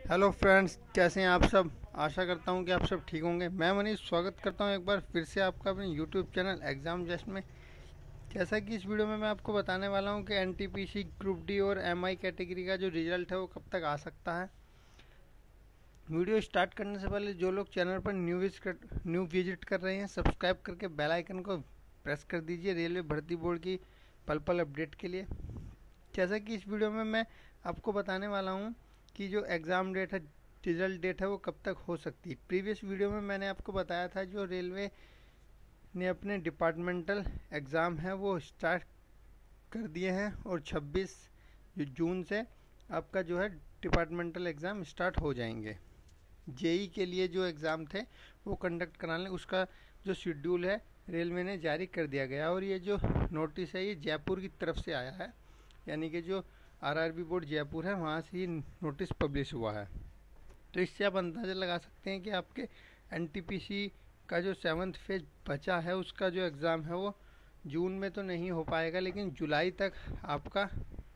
Hello friends, कैसे हैं आप सब। आशा करता हूं कि आप सब ठीक होंगे। मैं मनीष स्वागत करता हूं एक बार फिर से आपका अपने यूट्यूब चैनल एग्ज़ाम जस्ट में। जैसा कि इस वीडियो में मैं आपको बताने वाला हूं कि एनटीपीसी ग्रुप डी और एमआई कैटेगरी का जो रिजल्ट है वो कब तक आ सकता है। वीडियो स्टार्ट करने से पहले जो लोग चैनल पर न्यू विजिट कर रहे हैं, सब्सक्राइब करके बेल आइकन को प्रेस कर दीजिए रेलवे भर्ती बोर्ड की पल पल अपडेट के लिए। जैसा कि इस वीडियो में मैं आपको बताने वाला हूं कि जो एग्ज़ाम डेट है, रिजल्ट डेट है, वो कब तक हो सकती है। प्रीवियस वीडियो में मैंने आपको बताया था जो रेलवे ने अपने डिपार्टमेंटल एग्ज़ाम है वो स्टार्ट कर दिए हैं और 26 जून से आपका जो है डिपार्टमेंटल एग्ज़ाम स्टार्ट हो जाएंगे। जेई के लिए जो एग्ज़ाम थे वो कंडक्ट कराने, उसका जो शेड्यूल है रेलवे ने जारी कर दिया गया। और ये जो नोटिस है ये जयपुर की तरफ से आया है, यानी कि जो आरआरबी बोर्ड जयपुर है वहाँ से ये नोटिस पब्लिश हुआ है। तो इससे आप अंदाज़ा लगा सकते हैं कि आपके एनटीपीसी का जो 7th फेज बचा है उसका जो एग्ज़ाम है वो जून में तो नहीं हो पाएगा, लेकिन जुलाई तक आपका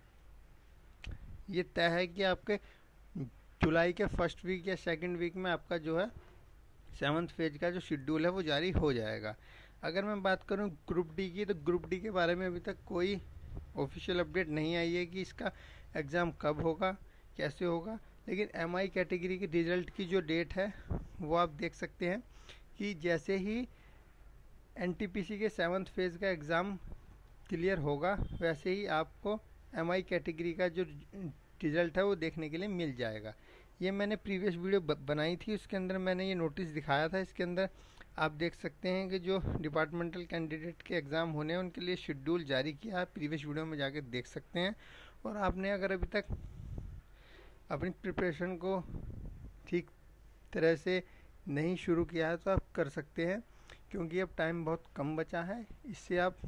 ये तय है कि आपके जुलाई के फर्स्ट वीक या सेकंड वीक में आपका जो है 7th फेज का जो शेड्यूल है वो जारी हो जाएगा। अगर मैं बात करूं ग्रुप डी की, तो ग्रुप डी के बारे में अभी तक कोई ऑफिशियल अपडेट नहीं आई है कि इसका एग्ज़ाम कब होगा, कैसे होगा। लेकिन एमआई कैटेगरी के रिज़ल्ट की जो डेट है वो आप देख सकते हैं कि जैसे ही एनटीपीसी के 7th फेज का एग्ज़ाम क्लियर होगा वैसे ही आपको एमआई कैटेगरी का जो रिज़ल्ट है वो देखने के लिए मिल जाएगा। ये मैंने प्रीवियस वीडियो बनाई थी, उसके अंदर मैंने ये नोटिस दिखाया था। इसके अंदर आप देख सकते हैं कि जो डिपार्टमेंटल कैंडिडेट के एग्ज़ाम होने हैं उनके लिए शेड्यूल जारी किया है। प्रीवियस वीडियो में जाकर देख सकते हैं। और आपने अगर अभी तक अपनी प्रिपरेशन को ठीक तरह से नहीं शुरू किया है तो आप कर सकते हैं, क्योंकि अब टाइम बहुत कम बचा है। इससे आप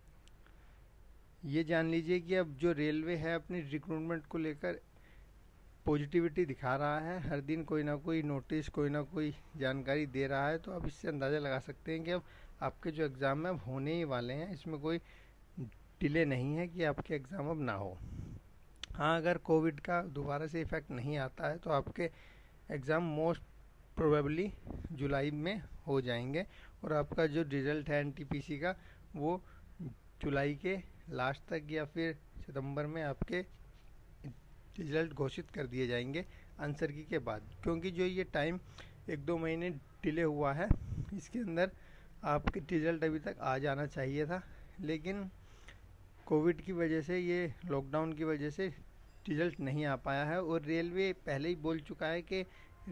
ये जान लीजिए कि अब जो रेलवे है अपनी रिक्रूटमेंट को लेकर पॉजिटिविटी दिखा रहा है। हर दिन कोई ना कोई नोटिस, कोई ना कोई जानकारी दे रहा है। तो आप इससे अंदाज़ा लगा सकते हैं कि अब आपके जो एग्ज़ाम है अब होने ही वाले हैं, इसमें कोई डिले नहीं है कि आपके एग्ज़ाम अब ना हो। हाँ, अगर कोविड का दोबारा से इफ़ेक्ट नहीं आता है तो आपके एग्ज़ाम मोस्ट प्रोबेबली जुलाई में हो जाएंगे और आपका जो रिज़ल्ट है एनटीपीसी का वो जुलाई के लास्ट तक या फिर सितंबर में आपके रिज़ल्ट घोषित कर दिए जाएंगे आंसर की के बाद। क्योंकि जो ये टाइम 1-2 महीने डिले हुआ है, इसके अंदर आपके रिज़ल्ट अभी तक आ जाना चाहिए था, लेकिन कोविड की वजह से, ये लॉकडाउन की वजह से रिज़ल्ट नहीं आ पाया है। और रेलवे पहले ही बोल चुका है कि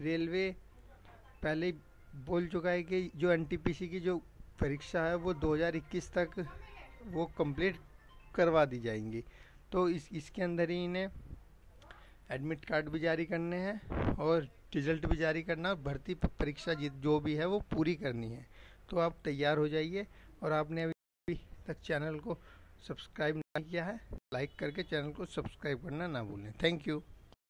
जो एनटीपीसी की जो परीक्षा है वो 2021 तक वो कंप्लीट करवा दी जाएंगी। तो इसके अंदर ही इन्हें एडमिट कार्ड भी जारी करने हैं और रिज़ल्ट भी जारी करना, और भर्ती परीक्षा जो भी है वो पूरी करनी है। तो आप तैयार हो जाइए। और आपने अभी तक चैनल को सब्सक्राइब नहीं किया है, लाइक करके चैनल को सब्सक्राइब करना ना भूलें। Thank you.